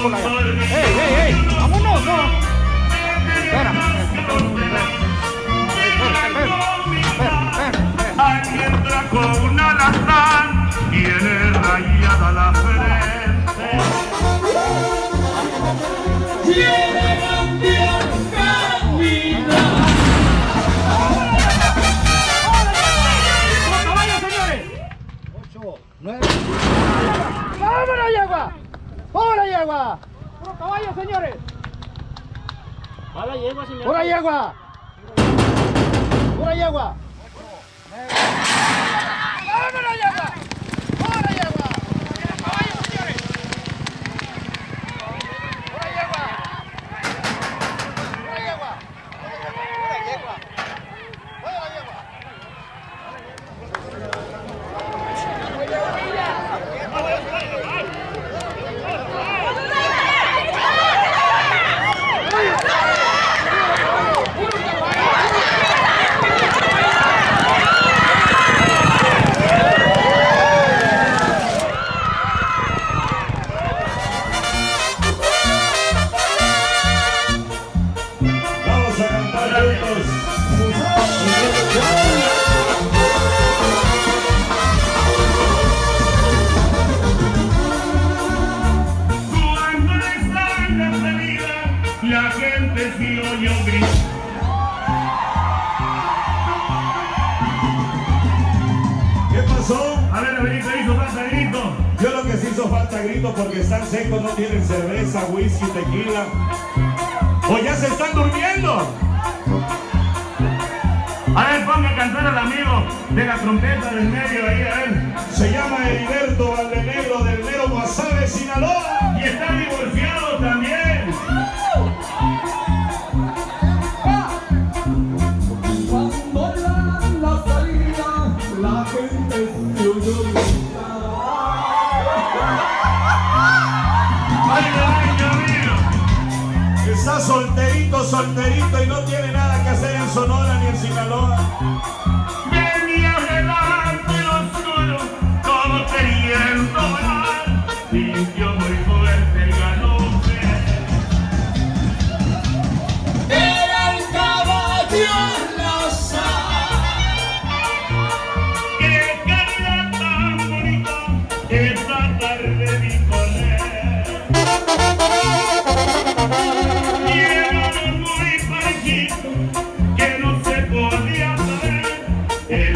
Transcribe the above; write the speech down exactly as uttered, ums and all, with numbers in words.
por allá. ¡Ey, ey, ey! ¡Vámonos, no! Espera, aquí entra con un alazán, tiene rayada la frente. Tiene cambiar camina. ¡Los caballos, señores! Ocho, nueve. ¡Vámonos, yegua! ¡Hola, yegua! ¡Los caballos, señores! ¡Hola, yegua, señor! ¡Hola, yegua! ¡Hola, yegua! ¡Vámonos, yegua! ¡Hola, yegua! ¡Los caballos, señores! ¡Hola, yegua! ¡Hola, yegua! ¡Hola, yegua! ¡Hola, yegua! Vamos a cantar juntos. Cuando está en la salida, la gente sí oye un grito. ¿Qué pasó? A ver, Benito, hizo falta grito. Yo lo que sí hizo falta grito porque están secos, no tienen cerveza, whisky, tequila. O ya se están durmiendo. A ver, ponga a cantar al amigo de la trompeta del medio ahí, a ver. Se llama Heriberto Valdenegro del Mero Guasave, Sinaloa. Y está divorciado también. Cuando dan la salida, la gente se oyó gritar. ¡Ay, ay, Dios mío! Está solterito, solterito y no tiene nada que hacer en Sonora ni en Sinaloa. Venía delante el oscuro, como queriendo volar. Sintió muy fuerte el galope. Era el caballo rosa. ¡Qué calidad tan bonita! Esta tarde vi correr. Llegaron muy parejitos, que no se podía saber. El